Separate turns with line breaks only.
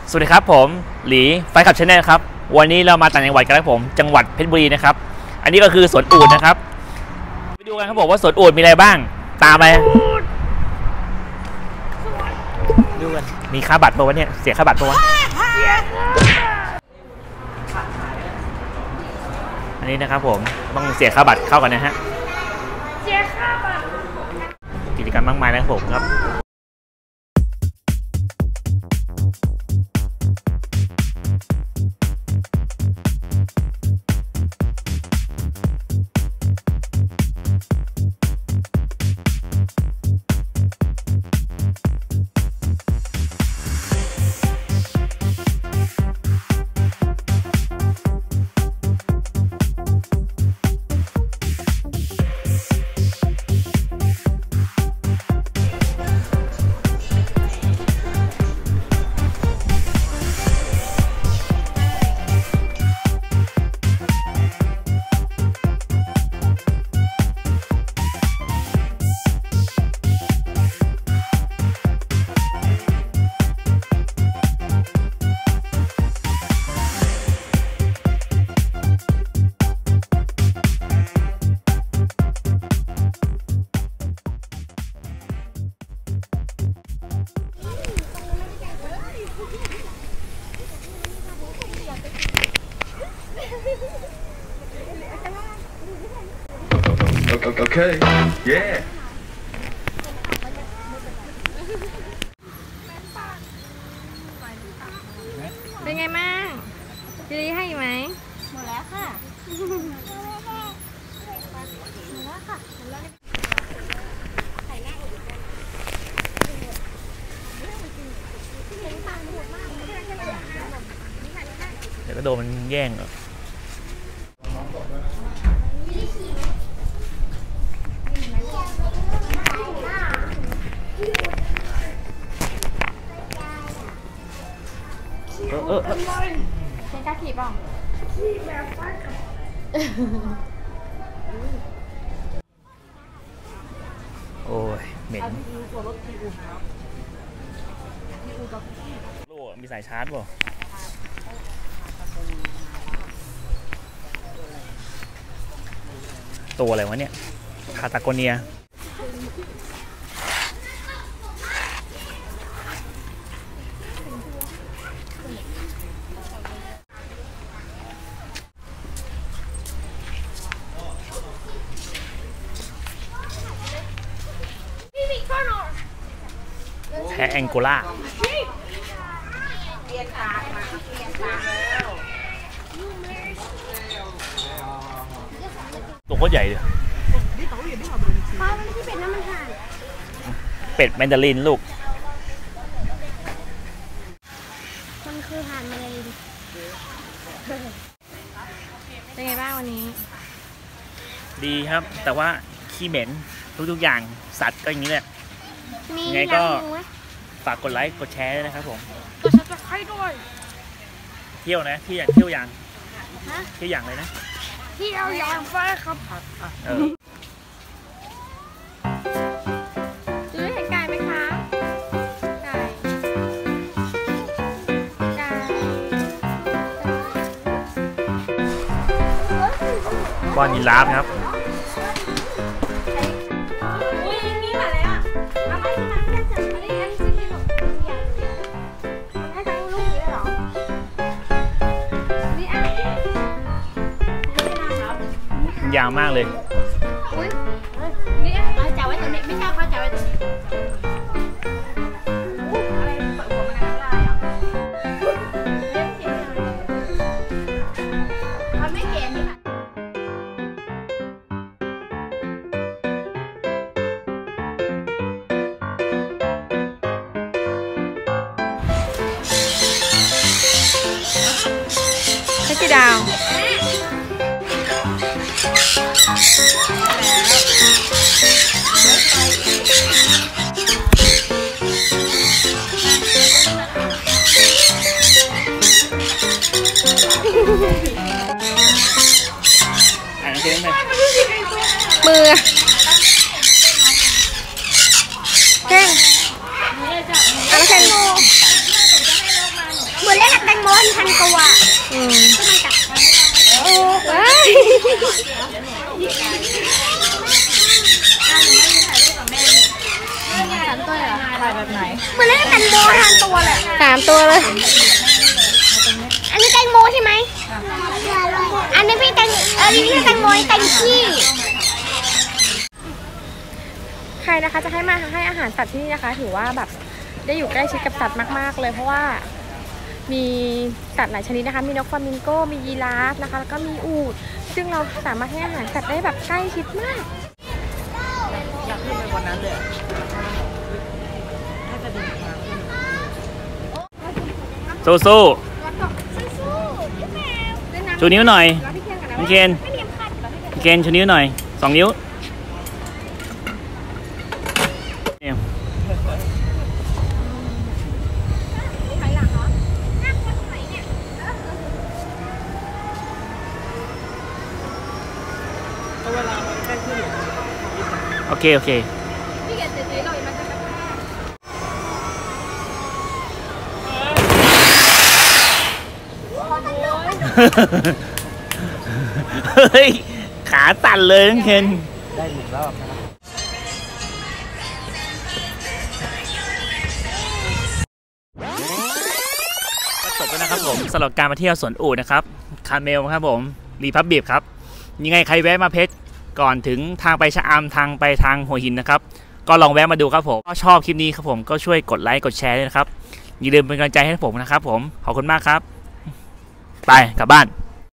สวัสดีครับผมหลีไฟขับชาแนลครับวันนี้เรามาต่างจังหวัดกันครับผมจังหวัดเพชรบุรีนะครับอันนี้ก็คือสวนอูฐนะครับไปดูกันครับผมว่าสวนอูฐมีอะไรบ้างตามไปดูกันมีค่าบัตรป่าวะเนี่ยเสียค่าบัตรป่าวะอันนี้นะครับผมต้องเสียค่าบัตรเข้ากันนะฮะเสียค่าบัตรกิจกรรมมากมายนะครับผมครับ
Okay. Yeah.
เป็นไงบ้างจะรีให้ไหมหมดแล้วค่ะ
เดี๋ยวก็โดนมันแย่งเหรอ
เป็นกล้าขี่ป่ะ
โอ้ยเหม็นโล่มีสายชาร์จป่ะตัวอะไรวะเนี่ยพาตาโกเนียแพ้แองโกลาตัวโคตรใหญ่เลย
พ่อมันที่เป็ดน้ำมันห่าน
เป็ดแมนดารินลูก
มันคือห่านแมนดารินเป็นไงบ้างวันนี้
ดีครับแต่ว่าขี้เหม็นทุกอย่างสัตว์ก็อย่างนี้แหละไงก็ฝากกดไลค์กดแชร์ด้วยนะครับผม
กดซับสไครบ์ด้วย
เที่ยวนะเที่ยวอย่างเที่ยวอย่างเลยนะ
เที่ยวอย่างไฟครับดูได้เห็นไก่ไหมคะไก่
ก้อนยีราฟครับยาวมากเลย
นี่เอาจับไว้ตรงนี้ไม่ใช่เขาจับไว้ตรงนี้อะไรเปิดหัวมันน้ำลายอ่ะเขาไม่เกณฑ์นี่ค่ะให้กี่ดาวมือเก่งแล้วเก่งว่าพันตัวว้ายเหมือนเล่นแตงโมทานตัวเลย3 ตัวเลย อันนี้แตงโมใช่ไหมอันนี้พี่แตงพี่แตงโมแตงขี้ใครนะคะจะให้มาให้อาหารสัตว์ที่นี่นะคะถือว่าแบบได้อยู่ใกล้ชิดกับสัตว์มากๆเลยเพราะว่ามีสัตว์หลายชนิดนะคะมีนกฟลามิงโก้มียีราฟนะคะแล้วก็มีอูฐซึ่งเราสามารถให้อาหารสัตว์ได้แบบใกล้ชิดมาก
อยากขึ้นไปวันนั้นเลยสู้ชูนิ้วหน่อยพี่เคนชูนิ้วหน่อย2 นิ้วโอเคเฮ้ยขาสั่นเลยน้องเคนได้1 รอบนะครับจบแล้วนะครับผมสำหรับการมาเที่ยวสวนอูฐนะครับคาเมลครับผมรีพับบิบครับยังไงใครแวะมาเพชรก่อนถึงทางไปชะอำทางไปทางหัวหินนะครับก็ลองแวะมาดูครับผมก็ชอบคลิปนี้ครับผมก็ช่วยกดไลค์กดแชร์ด้วยนะครับอย่าลืมเป็นกำลังใจให้ผมนะครับผมขอบคุณมากครับไปกลับบ้าน